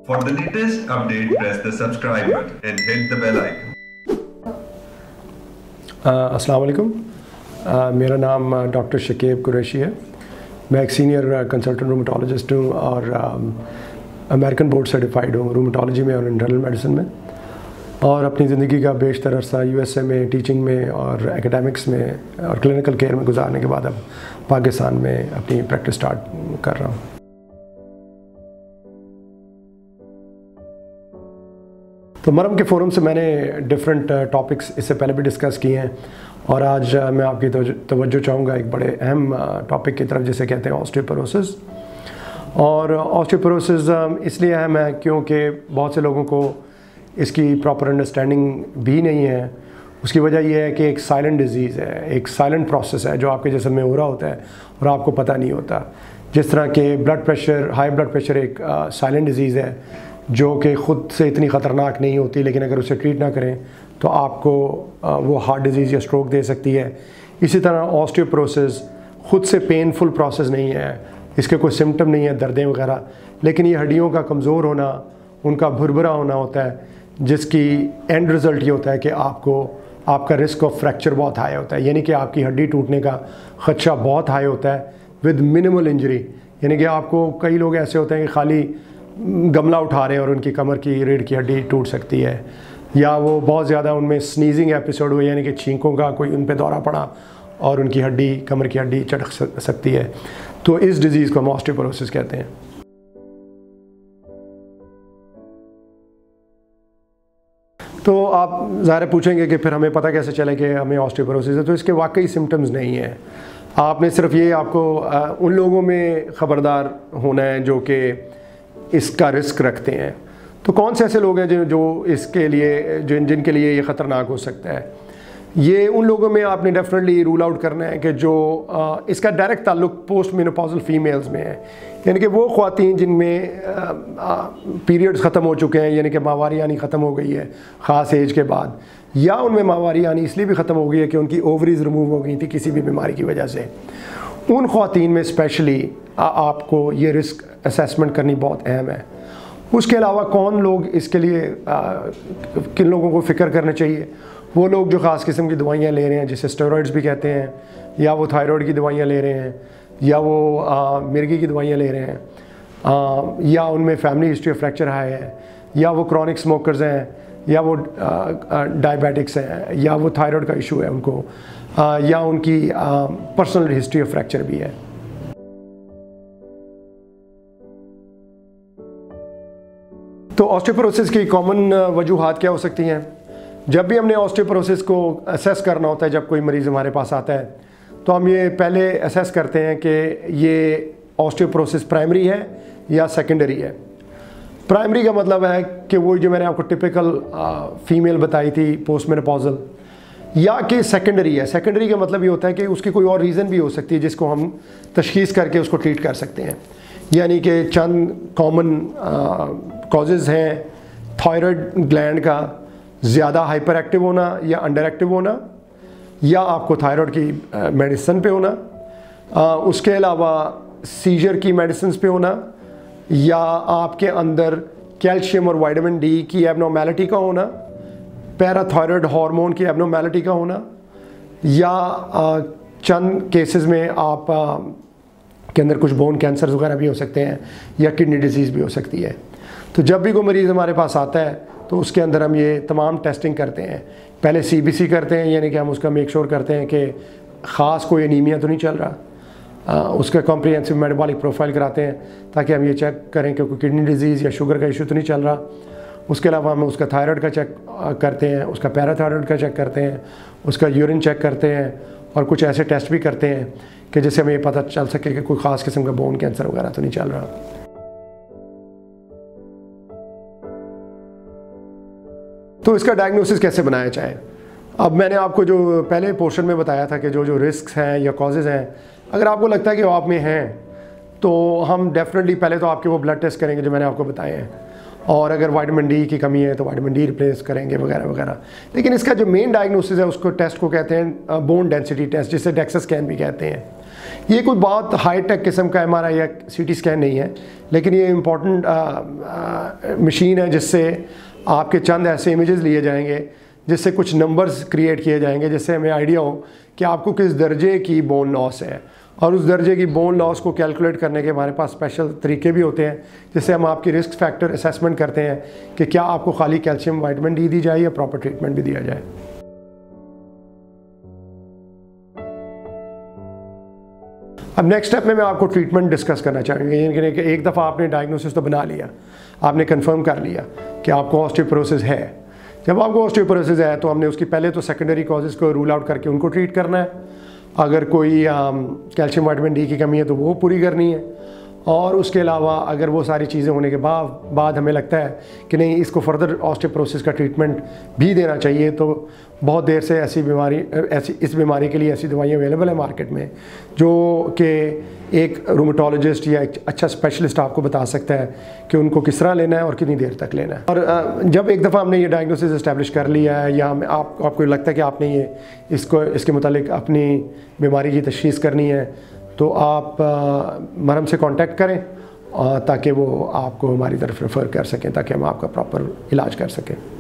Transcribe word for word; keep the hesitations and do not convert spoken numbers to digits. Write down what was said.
For the latest update, press the subscribe button and hit the bell icon. अस्सलाम वालेकुम। मेरा नाम doctor Shakib Qureshi है। मैं एक सीनियर कंसल्टेंट रूमेटोलॉजिस्ट हूँ और अमेरिकन बोर्ड सर्टिफाइड हूँ रूमेटोलॉजी में और इंटरनल मेडिसिन में, और अपनी ज़िंदगी का बेशतर अरसा यूएसए में टीचिंग में और एकेडमिक्स में और क्लिनिकल केयर में गुजारने के बाद अब पाकिस्तान में अपनी प्रैक्टिस स्टार्ट कर रहा हूँ। तो मरहम के फोरम से मैंने डिफरेंट टॉपिक्स इससे पहले भी डिस्कस किए हैं, और आज मैं आपकी तवज्जो चाहूँगा एक बड़े अहम टॉपिक की तरफ, जिसे कहते हैं ऑस्टियोपोरोसिस। और ऑस्टियोपोरोसिस इसलिए अहम है क्योंकि बहुत से लोगों को इसकी प्रॉपर अंडरस्टैंडिंग भी नहीं है। उसकी वजह यह है कि एक साइलेंट डिजीज़ है, एक साइलेंट प्रोसेस है जो आपके जिस्म में हो रहा होता है और आपको पता नहीं होता। जिस तरह के blood pressure, high blood pressure एक साइलेंट डिजीज़ है जो कि ख़ुद से इतनी ख़तरनाक नहीं होती, लेकिन अगर उसे ट्रीट ना करें तो आपको वो हार्ट डिजीज़ या स्ट्रोक दे सकती है। इसी तरह ऑस्टियोपोरोसिस ख़ुद से पेनफुल प्रोसेस नहीं है, इसके कोई सिम्टम नहीं है, दर्दें वगैरह, लेकिन ये हड्डियों का कमज़ोर होना, उनका भुरभुरा होना होता है, जिसकी एंड रिज़ल्ट ये होता है कि आपको आपका रिस्क ऑफ फ्रैक्चर बहुत हाई होता है, यानी कि आपकी हड्डी टूटने का ख़दशा बहुत हाई होता है विद मिनिमल इंजरी। यानी कि आपको, कई लोग ऐसे होते हैं कि खाली गमला उठा रहे हैं और उनकी कमर की रीढ़ की हड्डी टूट सकती है, या वो बहुत ज़्यादा उनमें स्नीजिंग एपिसोड हुए, यानी कि छींकों का कोई उन पे दौरा पड़ा और उनकी हड्डी, कमर की हड्डी चटक सकती है। तो इस डिज़ीज़ को हम ऑस्टियोपोरोसिस कहते हैं। तो आप ज़ाहिर पूछेंगे कि फिर हमें पता कैसे चले कि हमें ऑस्टियोपोरोसिस है। तो इसके वाकई सिम्टम्स नहीं हैं। आपने सिर्फ ये, आपको आ, उन लोगों में ख़बरदार होना है जो कि इसका रिस्क रखते हैं। तो कौन से ऐसे लोग हैं जो जो इसके लिए, जो जिनके लिए ये ख़तरनाक हो सकता है? ये उन लोगों में आपने डेफिनेटली रूल आउट करना है कि जो आ, इसका डायरेक्ट ताल्लुक पोस्ट मेनोपॉजल फीमेल्स में है, यानी कि वो ख़वातीन जिनमें पीरियड्स ख़त्म हो चुके हैं, यानी कि माहवारी आनी ख़त्म हो गई है ख़ास एज के बाद, या उनमें माहवारी आनी इसलिए भी ख़त्म हो गई है कि उनकी ओवरीज रिमूव हो गई थी किसी भी बीमारी की वजह से। उन ख़वातीन में स्पेशली आपको ये रिस्क असेसमेंट करनी बहुत अहम है। उसके अलावा कौन लोग इसके लिए, आ, किन लोगों को फ़िक्र करना चाहिए? वो लोग जो ख़ास किस्म की दवाइयाँ ले रहे हैं, जिसे स्टेरॉइड्स भी कहते हैं, या वो थायराइड की दवाइयाँ ले रहे हैं, या वो आ, मिर्गी की दवाइयाँ ले रहे हैं, आ, या उनमें family history of fracture high है, या वो क्रॉनिक स्मोकर्स हैं, या वो डायबिटिक्स हैं, या वो थायराइड का इशू है उनको, आ, या उनकी पर्सनल हिस्ट्री ऑफ फ्रैक्चर भी है। तो ऑस्टियोपोरोसिस की कॉमन वजूहात क्या हो सकती हैं? जब भी हमने ऑस्टियोपोरोसिस को असेस करना होता है, जब कोई मरीज़ हमारे पास आता है, तो हम ये पहले असेस करते हैं कि ये ऑस्टियोपोरोसिस प्राइमरी है या सेकेंडरी है। प्राइमरी का मतलब है कि वो जो मैंने आपको टिपिकल फीमेल बताई थी पोस्ट मेनोपॉजल, या कि सेकेंडरी है। सेकेंडरी का मतलब ये होता है कि उसकी कोई और रीज़न भी हो सकती है जिसको हम तशख़ीस करके उसको ट्रीट कर सकते हैं। यानी कि चंद कॉमन कॉजेज़ हैं, थायराइड ग्लैंड का ज़्यादा हाइपर एक्टिव होना या अंडर एक्टिव होना, या आपको थायराइड की मेडिसिन पे होना, आ, उसके अलावा सीजर की मेडिसिन पे होना, या आपके अंदर कैल्शियम और विटामिन डी की एबनॉर्मेलिटी का होना, पैराथायराइड हार्मोन की एबनॉर्मेलिटी का होना, या आ, चंद केसेस में आप आ, के अंदर कुछ बोन कैंसर वगैरह भी हो सकते हैं, या किडनी डिजीज़ भी हो सकती है। तो जब भी कोई मरीज़ हमारे पास आता है तो उसके अंदर हम ये तमाम टेस्टिंग करते हैं। पहले सी बी सी करते हैं, यानी कि हम उसका मेक श्योर करते हैं कि ख़ास कोई एनीमिया तो नहीं चल रहा। आ, उसका कॉम्प्रिहेंसिव मेटाबॉलिक प्रोफाइल कराते हैं ताकि हम ये चेक करें कि कोई किडनी डिजीज़ या शुगर का इशू तो नहीं चल रहा। उसके अलावा हम उसका थायराइड का चेक करते हैं, उसका पैराथायराइड का चेक करते हैं, उसका यूरिन चेक करते हैं, और कुछ ऐसे टेस्ट भी करते हैं कि जिससे हमें ये पता चल सके कि कोई ख़ास किस्म का बोन कैंसर वगैरह तो नहीं चल रहा। तो इसका डायग्नोसिस कैसे बनाया जाए? अब मैंने आपको जो पहले पोर्शन में बताया था कि जो जो रिस्क हैं या कॉजेज़ हैं, अगर आपको लगता है कि वो आप में हैं तो हम डेफिनेटली पहले तो आपके वो ब्लड टेस्ट करेंगे जो मैंने आपको बताए हैं, और अगर विटामिन डी की कमी है तो विटामिन डी रिप्लेस करेंगे वगैरह वगैरह। लेकिन इसका जो मेन डायग्नोसिस है उसको टेस्ट को कहते हैं बोन डेंसिटी टेस्ट, जिसे डेक्सा स्कैन भी कहते हैं। ये कोई बहुत हाई टेक किस्म का एम आर आई या सी टी स्कैन नहीं है, लेकिन ये इम्पॉर्टेंट मशीन है जिससे आपके चंद ऐसे इमेजेस लिए जाएंगे जिससे कुछ नंबर्स क्रिएट किए जाएंगे, जिससे हमें आइडिया हो कि आपको किस दर्जे की बोन लॉस है। और उस दर्जे की बोन लॉस को कैलकुलेट करने के हमारे पास स्पेशल तरीके भी होते हैं, जिससे हम आपकी रिस्क फैक्टर असेसमेंट करते हैं कि क्या आपको खाली कैल्शियम वाइटामिन डी दी जाए या प्रॉपर ट्रीटमेंट भी दिया जाए। अब नेक्स्ट स्टेप में मैं आपको ट्रीटमेंट डिस्कस करना चाहूँगा। यानी कि एक दफ़ा आपने डायग्नोसिस तो बना लिया, आपने कंफर्म कर लिया कि आपको ऑस्टियोपोरोसिस है। जब आपको ऑस्टियोपोरोसिस है तो हमने उसकी पहले तो सेकेंडरी कॉजेज़ को रूल आउट करके उनको ट्रीट करना है। अगर कोई कैल्शियम वाइटामिन डी की कमी है तो वो पूरी करनी है, और उसके अलावा अगर वो सारी चीज़ें होने के बाद बाद हमें लगता है कि नहीं, इसको फर्दर ऑस्टियोपोरोसिस का ट्रीटमेंट भी देना चाहिए, तो बहुत देर से ऐसी बीमारी ऐसी इस बीमारी के लिए ऐसी दवाइयाँ अवेलेबल है मार्केट में, जो कि एक रूमेटोलॉजिस्ट या एक अच्छा स्पेशलिस्ट आपको बता सकता है कि उनको किस तरह लेना है और कितनी देर तक लेना है। और जब एक दफ़ा हमने ये डायग्नोसिस इस्टेब्लिश कर लिया है, या हमें आप आपको लगता है कि आपने ये इसको इसके मुतालिक अपनी बीमारी की तशख़ीस करनी है, तो आप मरहम से कांटेक्ट करें ताकि वो आपको हमारी तरफ रेफ़र कर सकें, ताकि हम आपका प्रॉपर इलाज कर सकें।